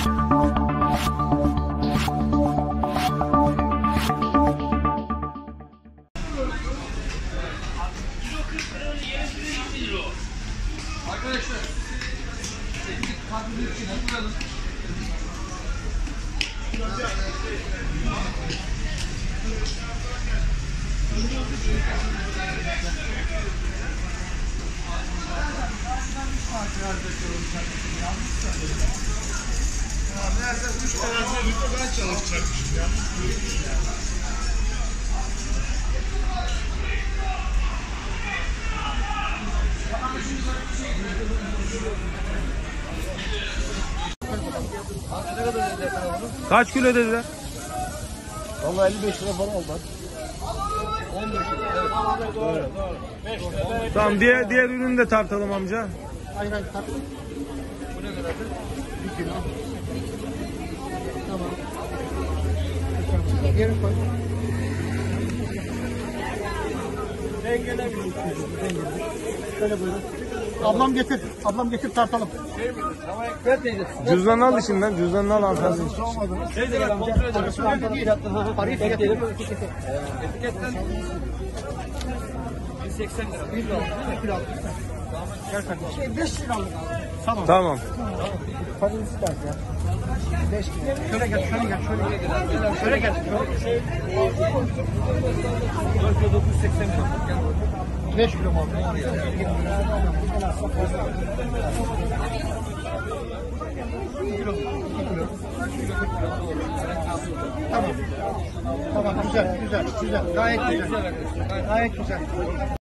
Arkadaşlar, teknik kadro için hatırlayalım. Meğerse 3 tane birlikte ben çalışacakmışım ya. Kaç kilo dediler? Vallahi 55 lira falan oldu. 15 lira. Evet. Doğru. Tamam, diğer ürünü de tartalım amca. Aynen tat. Bu ne kadardır? 1 kilo. Tamam. Geri koy. Dengele bir Şöyle buyurun. Ablam getir. Ablam getir tartalım. Ver teyze. Cüzdanını al işinden. Cüzdanını al hanımefendi. Teyze gel kontrol edelim. Parayı fiyatlayalım. Etiketten 180 lira. 1 kilo. Gel kardeşim. 5 lira aldık abi. Tamam. Tamam. Parayı ister ya. 5 kilo. Şöyle gel, şöyle gel, şöyle gel. Şöyle gel. 4 kilo 980 lira. 5 kilo mu aldın? Tamam. Tamam, güzel, güzel, güzel. Gayet güzel. Gayet güzel.